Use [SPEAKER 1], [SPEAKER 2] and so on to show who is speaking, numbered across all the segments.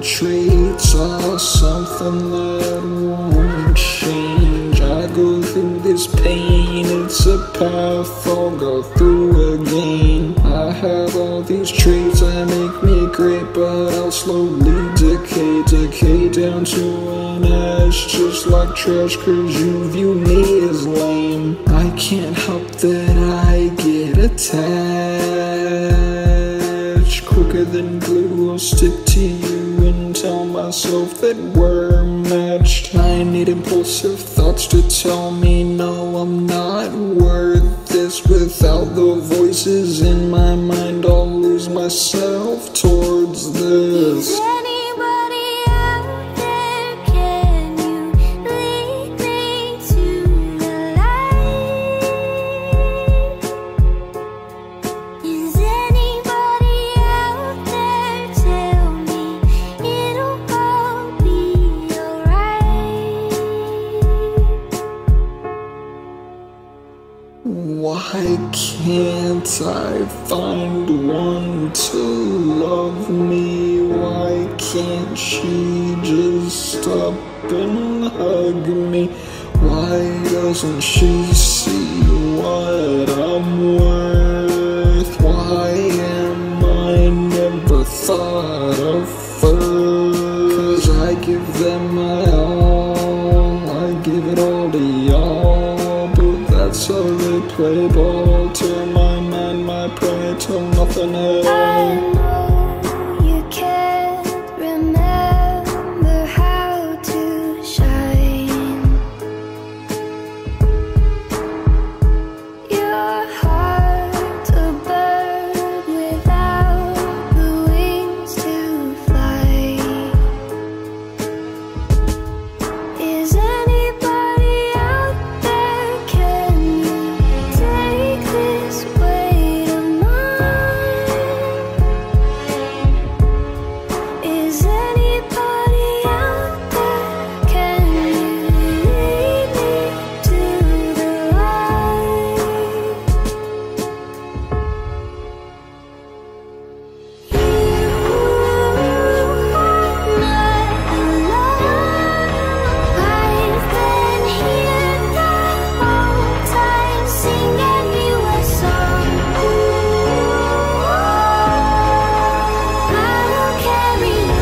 [SPEAKER 1] traits are something that won't change. I go through this pain, it's a path I'll go through again. I have all these traits that make me great, but I'll slowly decay down to an ash, just like trash, cause you view me as lame. I can't help that I get attached. Quicker than glue, I'll stick to you and tell myself that we're matched. I need impulsive thoughts to tell me no, I'm not worth this. Without the voices in my mind, I'll lose myself towards this.
[SPEAKER 2] Is anybody out there? Can you lead me to the light? Is anybody out there? Tell me it'll all be alright.
[SPEAKER 1] Why can't I find one to love me? Why can't she just stop and hug me? Why doesn't she see what I'm worth? Why am I never thought of first? 'Cause I give them my all, I give it all to y'all, but that's how they play ball. Turn my mind, my prey till nothing else.
[SPEAKER 2] I know you can't remember how to shine. Your heart's a bird without the wings to fly. Is anybody out there? Can you take this weight of mine? Is anybody out there? Can you lead me to the light? You are not alone. I've been here the whole time, singing you a song. I will carry you.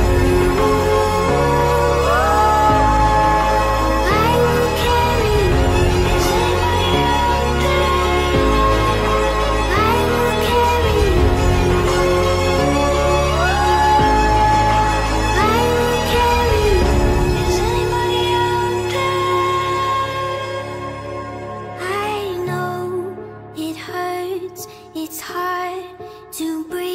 [SPEAKER 2] I will carry you. Is anybody out there? I will carry you. I will carry you. Is anybody out there? I know it hurts, it's hard to breathe.